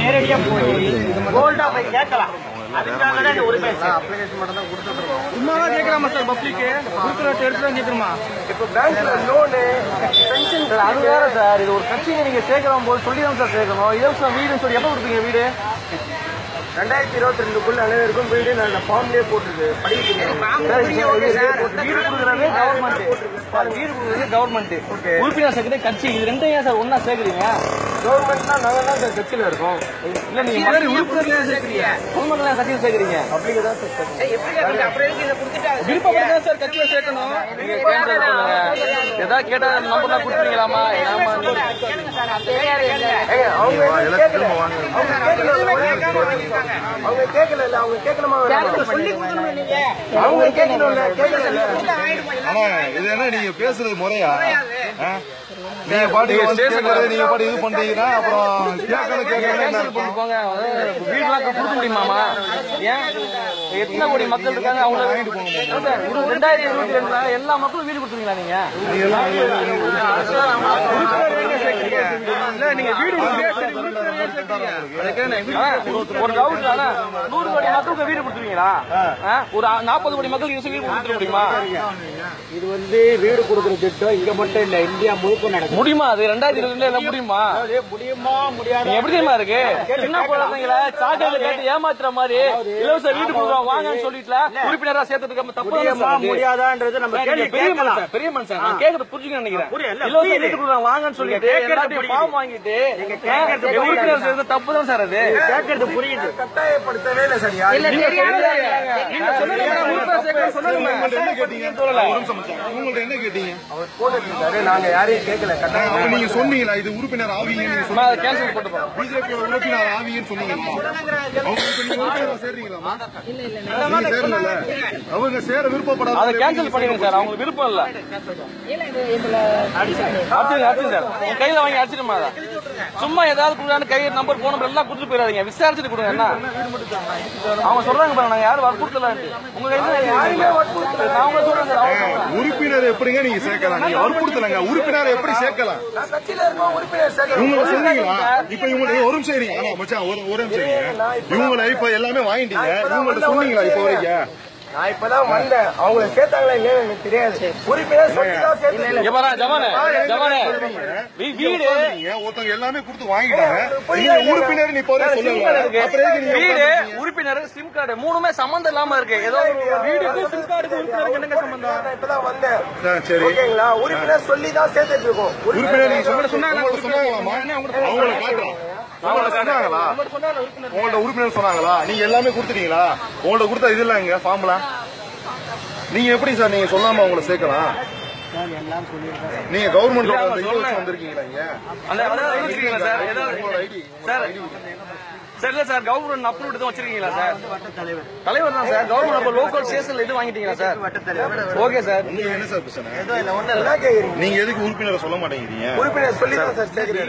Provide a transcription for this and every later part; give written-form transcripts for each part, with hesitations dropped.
நேரடியா போய் கோல்டா போய் கேட்கலாம். அதுக்காக தான் ஒரு அப்ளிகேஷன் மட்டும் தான் கொடுத்துருக்கோம். சும்மாவா கேட்கலாமா சார்? பப்ளிக் எடுத்து கேட்கணுமா? இப்போ பேங்க்ல லோனு பென்ஷன் அது வேற சார். இது ஒரு கட்சியை நீங்க சேர்க்கலாம் போது சொல்லி தான் சார் சேர்க்கணும். இலவசம் வீடுன்னு சொல்லி எப்ப கொடுப்பீங்க வீடு? 2022 அனைவருக்கும் வீடு நல்ல ஃபார்ம்லயே போட்டுருக்கு. படிக்கிறீங்க வீடு கொடுக்குறது கவர்மெண்ட், வீடு கொடுக்குறது கவர்மெண்ட், உறுப்பினர் சேர்க்கறது கட்சி. இது ரெண்டும் ஏன் சார் ஒன்னா சேர்க்குறீங்க? கவர்மெண்ட்னா நாங்க தான் சார் கட்சியில இருக்கோம். இல்ல நீங்க உறுப்பினர் சேர்க்கிறீங்க, பொதுமக்கள் கட்சியில் சேர்க்குறீங்க. அப்படிங்க தான் சார் விருப்பப்பட்டு சார் கட்சியில சேர்க்கணும். நீங்க ஏதாவது கேட்டா நம்பர் தான் கொடுத்துருவீங்களாமா? அவங்க கேட்கல, அவங்க கேட்கணுமா? அவங்க கேட்கணும்ல, ஆனா இது என்ன நீங்க பேசுறது முறையா? நீங்க பாட்டு நீங்க பாட்டு இது பண்றீங்கன்னா அப்புறம் போங்க. வீடு கொடுக்க முடியுமாமா? ஏன் எத்தனை கோடி மக்கள் இருக்காங்க? அவங்க 2022 எல்லா மக்களும் வீடு கொடுத்துருவீங்களா நீங்க? நீங்க வீடு ஒரு டவுட் தானே. 100 கோடி மக்களுக்கு வீடு கொடுத்துருவீங்களா? ஒரு 40 கோடி மக்களுக்கு வீடு கொடுத்துட முடியுமா? இது வீடு கொடுக்குற திட்டம் இங்க மட்டும் இல்ல, இந்தியா முழுக்க நடக்கும். முடியுமா? அது 2022 முடியுமா? முடியுமா முடியாது எப்படி தெரியுமா இருக்கு? சின்ன குழந்தைங்கள சாக்கடையில கேட்டு ஏமாத்துற மாதிரி இலவச வீடு கொடுக்குறோம் வாங்கன்னு சொல்லிட்டு உறுப்பினரா சேர்த்ததுக்கு தப்பு முடியாதான்றது நம்ம பெரிய மனுஷன் நான் கேக்குறது புரிஞ்சுக்க நினைக்கிறேன். இலவச வீடு கொடுக்குறோம் வாங்கன்னு சொல்லிட்டு எல்லாத்தையும் ஃபார்ம் வாங்கிட்டு உறுப்பினர் சேர்த்து தப்பு தான் சார். அது கேட்கறது புரியுது. கட்டாயப்படுத்தவே இல்லை சார். உங்கள்ட்ட என்ன கேட்டீங்க? அவர் போட்டுருக்காரு, நாங்க யாரையும் கேட்கல. அப்ப நீங்க சொன்னீங்களா இது உறுப்பினர் ஆவீங்கன்னு? கேன்சல் போட்டு பிஜேபி உறுப்பினர் ஆவீங்கன்னு சொன்னீங்க. அவங்க சேர்றீங்களா? அவங்க சேர விருப்பப்படாத அதை கேன்சல் பண்ணிடுங்க சார். அவங்களுக்கு விருப்பம் இல்ல. அடிச்சுங்க சார். கையில வாங்கி அடிச்சிடுமா? சும்மா ஏதாவது கொடுங்க, கை நம்பர் போன் நம்பர் எல்லாம் கொடுத்துட்டு போயிடாதீங்க. விசாரிச்சுட்டு கொடுங்க. என்ன அவங்க சொல்றாங்க பாருங்க, நாங்க யாரும் வற்புறுத்தல. உங்க உறுப்பினர் எப்படிங்க நீங்க சேர்க்கலாம்? நீங்க வற்புறுத்தலங்க. உறுப்பினர் எப்படி சேர்க்கலாம்? இவங்களை சொன்னீங்களா? இப்ப இவங்க ஒரு நிமிஷம் இருங்க. ஆமா மச்சான், ஒரு நிமிஷம். இவங்களை இப்ப எல்லாமே வாங்கிட்டீங்க. இவங்கள்ட்ட சொன்னீங்களா இப்போ வரைக்கும்? நான் இப்பதான் வந்தேன். அவங்களை சேர்த்தாங்களா இல்லையா எனக்கு தெரியாது. உறுப்பினர் வீடு ஒருத்தவங்க எல்லாமே கொடுத்து வாங்கிட்டாங்க. உறுப்பினர் வீடு உறுப்பினர் சிம் கார்டு மூணுமே சம்பந்தம் இல்லாம இருக்கு. ஏதோ வீடு சிம் கார்டு உறுப்பினருக்கு என்னங்க சம்பந்தம்? இப்பதான் வந்தேன். சரி ஓகேங்களா? உறுப்பினர் சொல்லி தான் சேர்த்துட்டு இருக்கோம். உறுப்பினர் நீங்க சொன்னாங்களாமா? அவங்களை காட்டுறோம். சொன்னாங்களா? உங்கள்ட்ட உறுப்பினர் சொன்னாங்களா? நீங்க எல்லாமே கொடுத்துட்டீங்களா? உங்கள்ட்ட கொடுத்தா இது இல்ல ஃபார்ம்லாம் நீங்க எப்படி சார் நீங்க சொல்லாம அவங்களை சேர்க்கலாம்? நீங்க கவர்மெண்ட் வந்திருக்கீங்களா? சார் இல்ல சார், கவர்மெண்ட் அப்ரூவ் தான் வச்சிருக்கீங்களா சார்? தலைவர் தான் சார். கவர்மெண்ட் லோக்கல் ஸ்டேஷன்ல இது வாங்கிட்டீங்களா சார்? Okay sir. நீங்க என்ன சார் பிரச்சனை? நீங்க எதுக்கு உறுப்பினரை சொல்ல மாட்டேங்கிறீங்க? உறுப்பினர் சொல்லி தான் சார் சேர்க்கிறீங்க.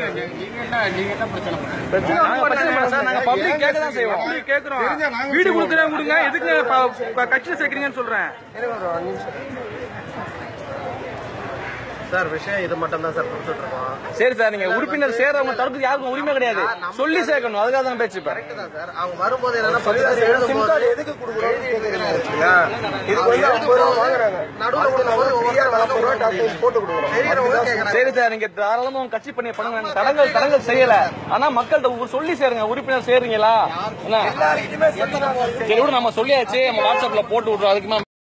நாங்க பப்ளிக் கேட்க தான் செய்வோம். கேட்கிறோம். வீடு கொடுக்குறேன் கொடுங்க, எதுக்கு கட்சியில சேர்க்கிறீங்கன்னு சொல்றேன் சார். விஷயம் இது மட்டும் தான் சார் கொடுத்துட்டு இருக்கோம். சரி சார், நீங்க உறுப்பினர் சேர்றவங்க தடுப்பு யாருக்கும் உரிமை கிடையாது. சொல்லி சேர்க்கணும். அதுக்காக தான் பேச்சு. சார் அவங்க வரும்போது என்னன்னா எதுக்கு கொடுக்குறோம்? சரி சார், நீங்க தாராளமா கட்சி பண்ணி பண்ணுங்க. தடங்கள் செய்யல. ஆனா மக்கள்கிட்ட சொல்லி சேருங்க. உறுப்பினர் சேருங்களா? சரி விட நம்ம சொல்லியாச்சு. நம்ம வாட்ஸ்அப்ல போட்டு விடுறோம். அதுக்கு